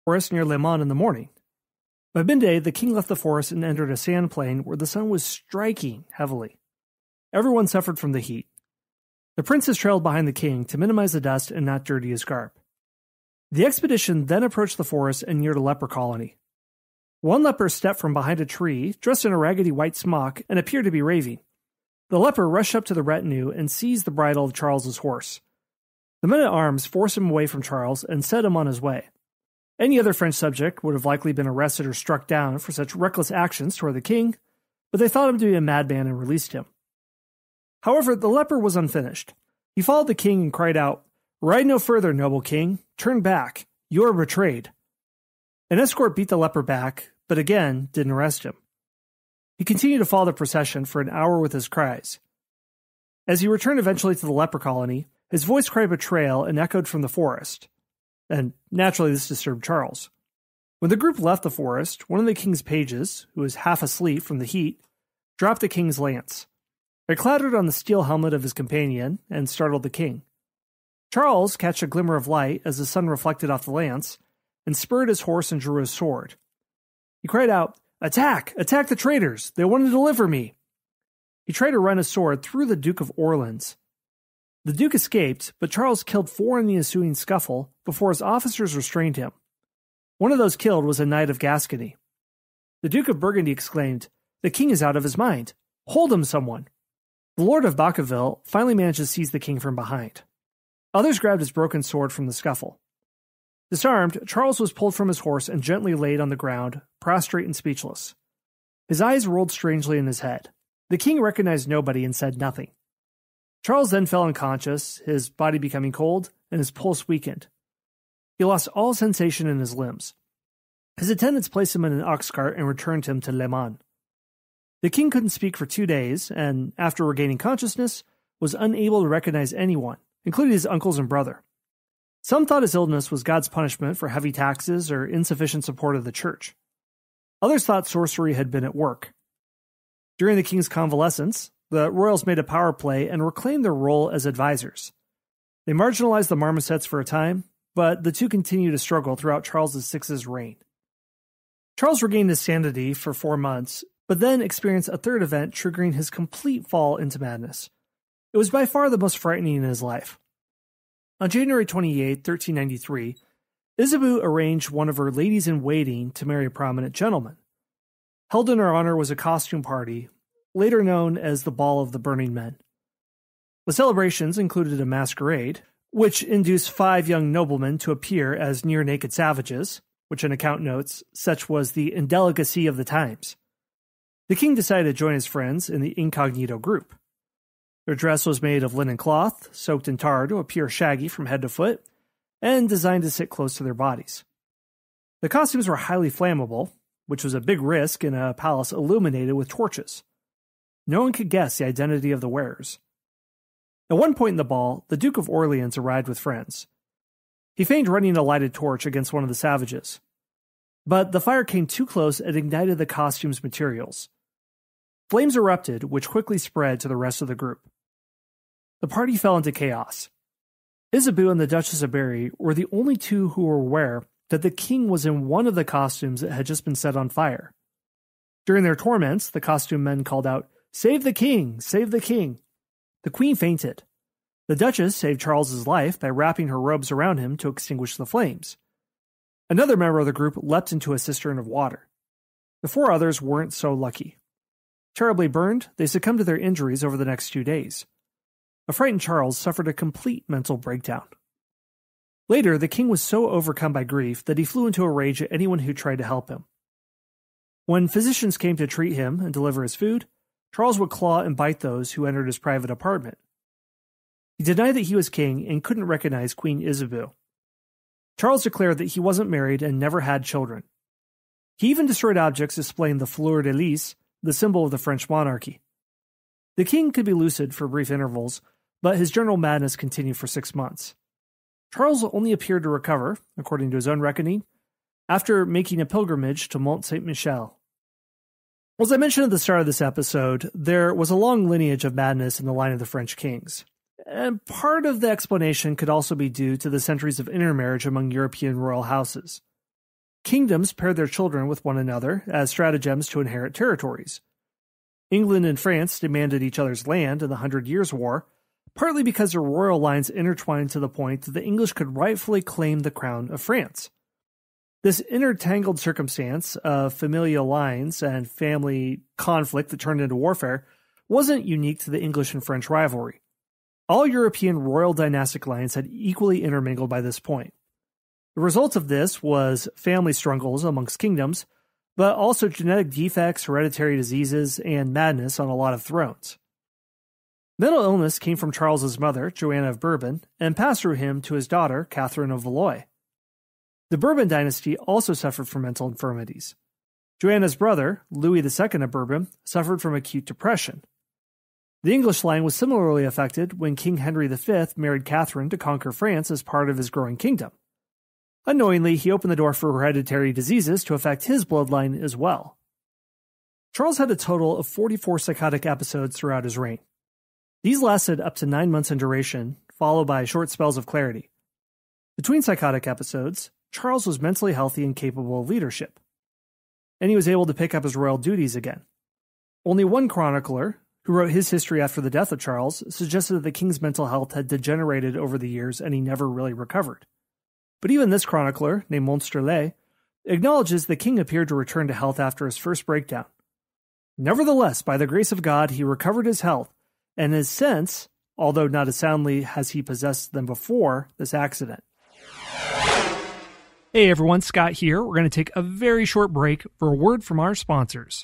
forest near Le Mans in the morning. By midday, the king left the forest and entered a sand plain where the sun was striking heavily. Everyone suffered from the heat. The princes trailed behind the king to minimize the dust and not dirty his garb. The expedition then approached the forest and neared a leper colony. One leper stepped from behind a tree, dressed in a raggedy white smock, and appeared to be raving. The leper rushed up to the retinue and seized the bridle of Charles's horse. The men-at-arms forced him away from Charles and set him on his way. Any other French subject would have likely been arrested or struck down for such reckless actions toward the king, but they thought him to be a madman and released him. However, the leper was unfinished. He followed the king and cried out, "Ride no further, noble king. Turn back. You are betrayed." An escort beat the leper back, but again didn't arrest him. He continued to follow the procession for an hour with his cries. As he returned eventually to the leper colony, his voice cried betrayal and echoed from the forest. And naturally this disturbed Charles. When the group left the forest, one of the king's pages, who was half asleep from the heat, dropped the king's lance. It clattered on the steel helmet of his companion and startled the king. Charles catch a glimmer of light as the sun reflected off the lance, and spurred his horse and drew his sword. He cried out, "Attack! Attack the traitors! They want to deliver me!" He tried to run his sword through the Duke of Orleans. The Duke escaped, but Charles killed 4 in the ensuing scuffle before his officers restrained him. One of those killed was a knight of Gascony. The Duke of Burgundy exclaimed, "The king is out of his mind! Hold him, someone!" The Lord of Bacaville finally managed to seize the king from behind. Others grabbed his broken sword from the scuffle. Disarmed, Charles was pulled from his horse and gently laid on the ground, prostrate and speechless. His eyes rolled strangely in his head. The king recognized nobody and said nothing. Charles then fell unconscious, his body becoming cold, and his pulse weakened. He lost all sensation in his limbs. His attendants placed him in an ox cart and returned him to Le Mans. The king couldn't speak for 2 days, and after regaining consciousness, was unable to recognize anyone, including his uncles and brother. Some thought his illness was God's punishment for heavy taxes or insufficient support of the church. Others thought sorcery had been at work. During the king's convalescence, the royals made a power play and reclaimed their role as advisors. They marginalized the marmosets for a time, but the two continued to struggle throughout Charles VI's reign. Charles regained his sanity for 4 months, but then experienced a third event triggering his complete fall into madness. It was by far the most frightening in his life. On January 28, 1393, Isabeau arranged one of her ladies-in-waiting to marry a prominent gentleman. Held in her honor was a costume party, later known as the Ball of the Burning Men. The celebrations included a masquerade, which induced 5 young noblemen to appear as near-naked savages, which an account notes, such was the indelicacy of the times. The king decided to join his friends in the incognito group. Their dress was made of linen cloth, soaked in tar to appear shaggy from head to foot, and designed to sit close to their bodies. The costumes were highly flammable, which was a big risk in a palace illuminated with torches. No one could guess the identity of the wearers. At one point in the ball, the Duke of Orleans arrived with friends. He feigned running a lighted torch against one of the savages. But the fire came too close and ignited the costume's materials. Flames erupted, which quickly spread to the rest of the group. The party fell into chaos. Isabeau and the Duchess of Berry were the only 2 who were aware that the king was in one of the costumes that had just been set on fire. During their torments, the costume men called out, "Save the king! Save the king!" The queen fainted. The Duchess saved Charles's life by wrapping her robes around him to extinguish the flames. Another member of the group leapt into a cistern of water. The 4 others weren't so lucky. Terribly burned, they succumbed to their injuries over the next 2 days. A frightened Charles suffered a complete mental breakdown. Later, the king was so overcome by grief that he flew into a rage at anyone who tried to help him. When physicians came to treat him and deliver his food, Charles would claw and bite those who entered his private apartment. He denied that he was king and couldn't recognize Queen Isabeau. Charles declared that he wasn't married and never had children. He even destroyed objects displaying the fleur de lis, the symbol of the French monarchy. The king could be lucid for brief intervals, but his general madness continued for 6 months. Charles only appeared to recover, according to his own reckoning, after making a pilgrimage to Mont Saint-Michel. As I mentioned at the start of this episode, there was a long lineage of madness in the line of the French kings. And part of the explanation could also be due to the centuries of intermarriage among European royal houses. Kingdoms paired their children with one another as stratagems to inherit territories. England and France demanded each other's land in the 100 Years' War, partly because their royal lines intertwined to the point that the English could rightfully claim the crown of France. This intertangled circumstance of familial lines and family conflict that turned into warfare wasn't unique to the English and French rivalry. All European royal dynastic lines had equally intermingled by this point. The result of this was family struggles amongst kingdoms, but also genetic defects, hereditary diseases, and madness on a lot of thrones. Mental illness came from Charles's mother, Joanna of Bourbon, and passed through him to his daughter, Catherine of Valois. The Bourbon dynasty also suffered from mental infirmities. Joanna's brother, Louis II of Bourbon, suffered from acute depression. The English line was similarly affected when King Henry V married Catherine to conquer France as part of his growing kingdom. Unknowingly, he opened the door for hereditary diseases to affect his bloodline as well. Charles had a total of 44 psychotic episodes throughout his reign. These lasted up to 9 months in duration, followed by short spells of clarity. Between psychotic episodes, Charles was mentally healthy and capable of leadership, and he was able to pick up his royal duties again. Only one chronicler, who wrote his history after the death of Charles, suggested that the king's mental health had degenerated over the years and he never really recovered. But even this chronicler, named Monstrelet, acknowledges the king appeared to return to health after his first breakdown. Nevertheless, by the grace of God, he recovered his health, and his sense, although not as soundly as he possessed them before this accident. Hey everyone, Scott here. We're going to take a very short break for a word from our sponsors.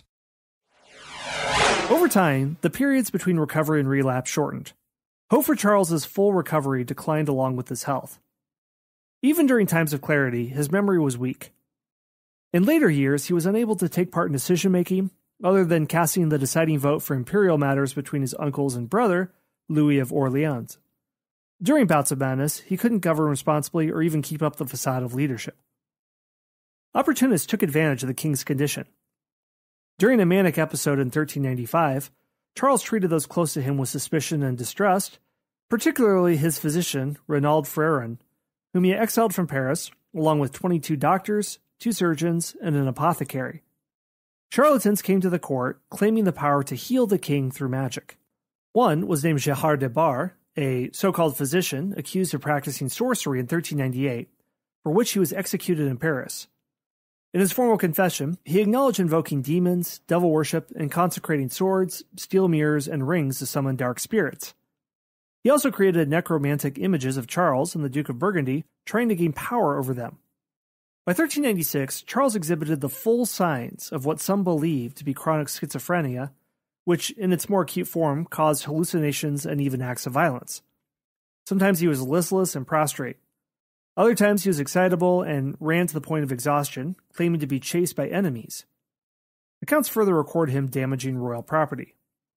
Over time, the periods between recovery and relapse shortened. Hope for Charles's full recovery declined along with his health. Even during times of clarity, his memory was weak. In later years, he was unable to take part in decision-making, other than casting the deciding vote for imperial matters between his uncles and brother, Louis of Orleans. During bouts of madness, he couldn't govern responsibly or even keep up the facade of leadership. Opportunists took advantage of the king's condition. During a manic episode in 1395, Charles treated those close to him with suspicion and distrust, particularly his physician, Renaud Freron, whom he exiled from Paris, along with 22 doctors, 2 surgeons, and an apothecary. Charlatans came to the court, claiming the power to heal the king through magic. One was named Gerard de Bar, a so-called physician accused of practicing sorcery in 1398, for which he was executed in Paris. In his formal confession, he acknowledged invoking demons, devil worship, and consecrating swords, steel mirrors, and rings to summon dark spirits. He also created necromantic images of Charles and the Duke of Burgundy, trying to gain power over them. By 1396, Charles exhibited the full signs of what some believed to be chronic schizophrenia, which in its more acute form caused hallucinations and even acts of violence. Sometimes he was listless and prostrate. Other times he was excitable and ran to the point of exhaustion, claiming to be chased by enemies. Accounts further record him damaging royal property.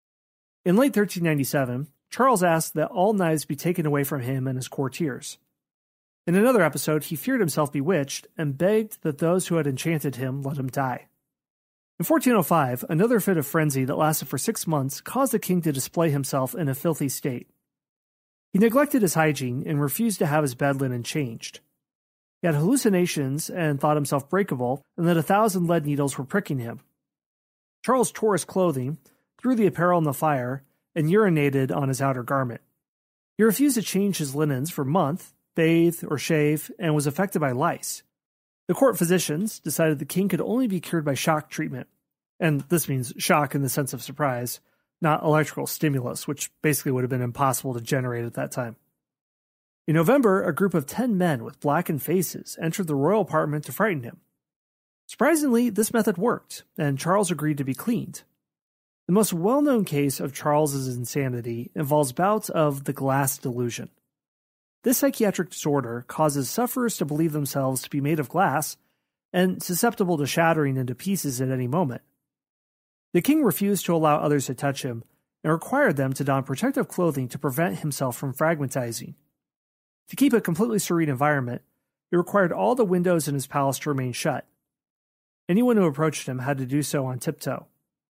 In late 1397, Charles asked that all knives be taken away from him and his courtiers. In another episode, he feared himself bewitched and begged that those who had enchanted him let him die. In 1405, another fit of frenzy that lasted for 6 months caused the king to display himself in a filthy state. He neglected his hygiene and refused to have his bed linen changed. He had hallucinations and thought himself breakable, and that 1,000 lead needles were pricking him. Charles tore his clothing, threw the apparel in the fire, and urinated on his outer garment. He refused to change his linens for a month, bathe, or shave, and was affected by lice. The court physicians decided the king could only be cured by shock treatment, and this means shock in the sense of surprise, not electrical stimulus, which basically would have been impossible to generate at that time. In November, a group of 10 men with blackened faces entered the royal apartment to frighten him. Surprisingly, this method worked, and Charles agreed to be cleaned. The most well-known case of Charles's insanity involves bouts of the Glass Delusion. This psychiatric disorder causes sufferers to believe themselves to be made of glass and susceptible to shattering into pieces at any moment. The king refused to allow others to touch him and required them to don protective clothing to prevent himself from fragmentizing. To keep a completely serene environment, he required all the windows in his palace to remain shut. Anyone who approached him had to do so on tiptoe.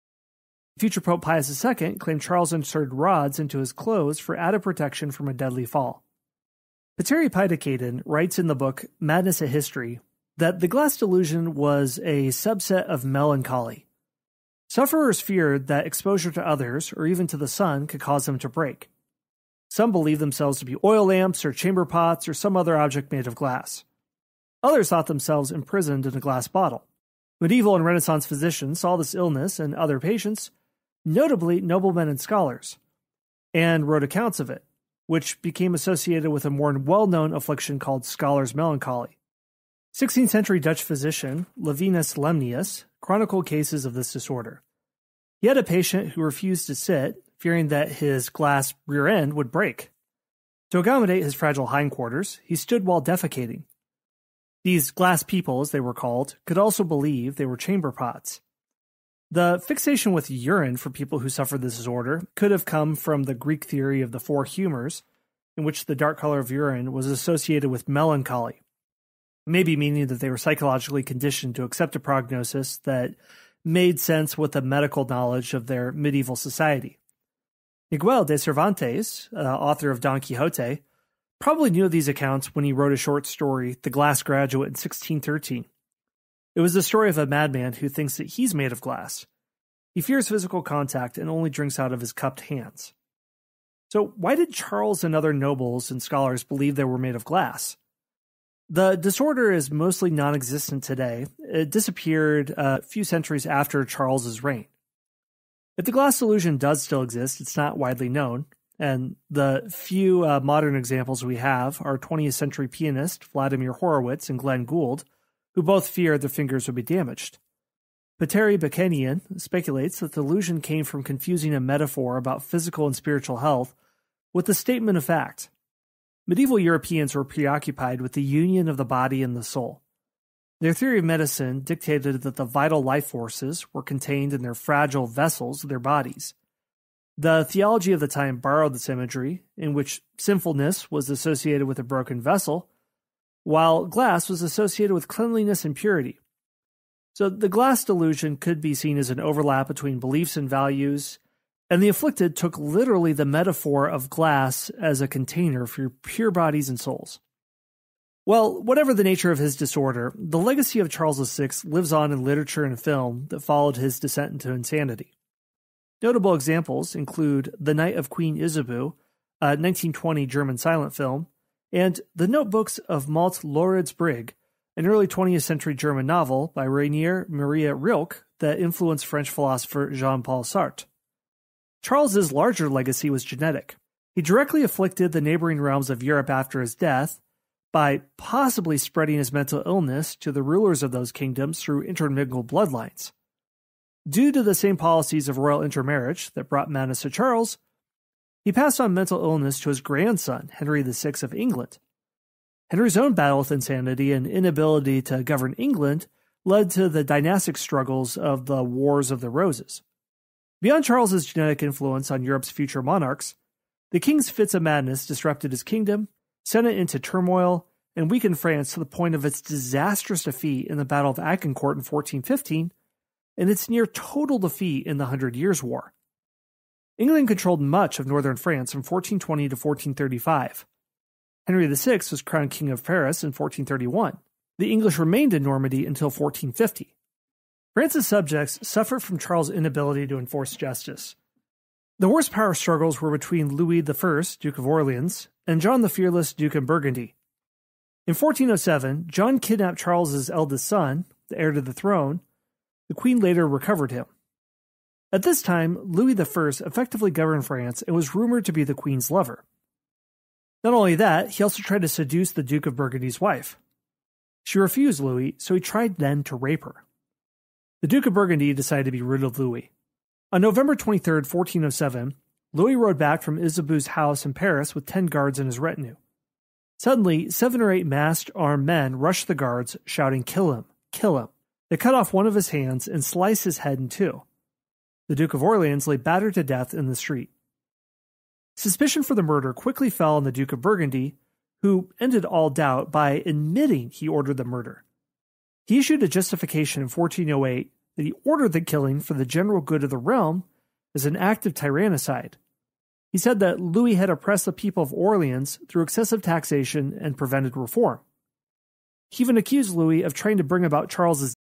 Future Pope Pius II claimed Charles inserted rods into his clothes for added protection from a deadly fall. Petteri Päiväkirjan writes in the book Madness: A History that the Glass Delusion was a subset of melancholy. Sufferers feared that exposure to others, or even to the sun, could cause them to break. Some believed themselves to be oil lamps or chamber pots or some other object made of glass. Others thought themselves imprisoned in a glass bottle. Medieval and Renaissance physicians saw this illness and other patients, notably noblemen and scholars, and wrote accounts of it, which became associated with a more well-known affliction called scholar's melancholy. 16th century Dutch physician Levinus Lemnius chronicled cases of this disorder. He had a patient who refused to sit, fearing that his glass rear end would break. To accommodate his fragile hindquarters, he stood while defecating. These glass people, as they were called, could also believe they were chamber pots. The fixation with urine for people who suffered this disorder could have come from the Greek theory of the four humors, in which the dark color of urine was associated with melancholy, maybe meaning that they were psychologically conditioned to accept a prognosis that made sense with the medical knowledge of their medieval society. Miguel de Cervantes, author of Don Quixote, probably knew of these accounts when he wrote a short story, The Glass Graduate, in 1613. It was the story of a madman who thinks that he's made of glass. He fears physical contact and only drinks out of his cupped hands. So why did Charles and other nobles and scholars believe they were made of glass? The disorder is mostly non-existent today. It disappeared a few centuries after Charles's reign. If the Glass Delusion does still exist, it's not widely known, and the few modern examples we have are 20th century pianist Vladimir Horowitz and Glenn Gould, who both feared their fingers would be damaged. Petteri Bekenian speculates that the delusion came from confusing a metaphor about physical and spiritual health with the statement of fact. Medieval Europeans were preoccupied with the union of the body and the soul. Their theory of medicine dictated that the vital life forces were contained in their fragile vessels, their bodies. The theology of the time borrowed this imagery, in which sinfulness was associated with a broken vessel, while glass was associated with cleanliness and purity. So the Glass Delusion could be seen as an overlap between beliefs and values, and the afflicted took literally the metaphor of glass as a container for your pure bodies and souls. Well, whatever the nature of his disorder, the legacy of Charles VI lives on in literature and film that followed his descent into insanity. Notable examples include The Night of Queen Isabeau, a 1920 German silent film, and The Notebooks of Malte Loritz Brigg, an early 20th century German novel by Rainier Maria Rilke that influenced French philosopher Jean-Paul Sartre. Charles's larger legacy was genetic. He directly afflicted the neighboring realms of Europe after his death by possibly spreading his mental illness to the rulers of those kingdoms through intermingled bloodlines. Due to the same policies of royal intermarriage that brought madness to Charles, he passed on mental illness to his grandson, Henry VI of England. Henry's own battle with insanity and inability to govern England led to the dynastic struggles of the Wars of the Roses. Beyond Charles's genetic influence on Europe's future monarchs, the king's fits of madness disrupted his kingdom, sent it into turmoil, and weakened France to the point of its disastrous defeat in the Battle of Agincourt in 1415, and its near total defeat in the 100 Years' War. England controlled much of northern France from 1420 to 1435. Henry VI was crowned King of Paris in 1431. The English remained in Normandy until 1450. France's subjects suffered from Charles' inability to enforce justice. The worst power struggles were between Louis I, Duke of Orleans, and John the Fearless, Duke of Burgundy. In 1407, John kidnapped Charles's eldest son, the heir to the throne. The Queen later recovered him. At this time, Louis I effectively governed France and was rumored to be the Queen's lover. Not only that, he also tried to seduce the Duke of Burgundy's wife. She refused Louis, so he tried then to rape her. The Duke of Burgundy decided to be rid of Louis. On November 23, 1407, Louis rode back from Isabeau's house in Paris with 10 guards in his retinue. Suddenly, 7 or 8 masked, armed men rushed the guards, shouting, "Kill him! Kill him!" They cut off one of his hands and sliced his head in two. The Duke of Orleans lay battered to death in the street. Suspicion for the murder quickly fell on the Duke of Burgundy, who ended all doubt by admitting he ordered the murder. He issued a justification in 1408 that he ordered the killing for the general good of the realm as an act of tyrannicide. He said that Louis had oppressed the people of Orleans through excessive taxation and prevented reform. He even accused Louis of trying to bring about Charles's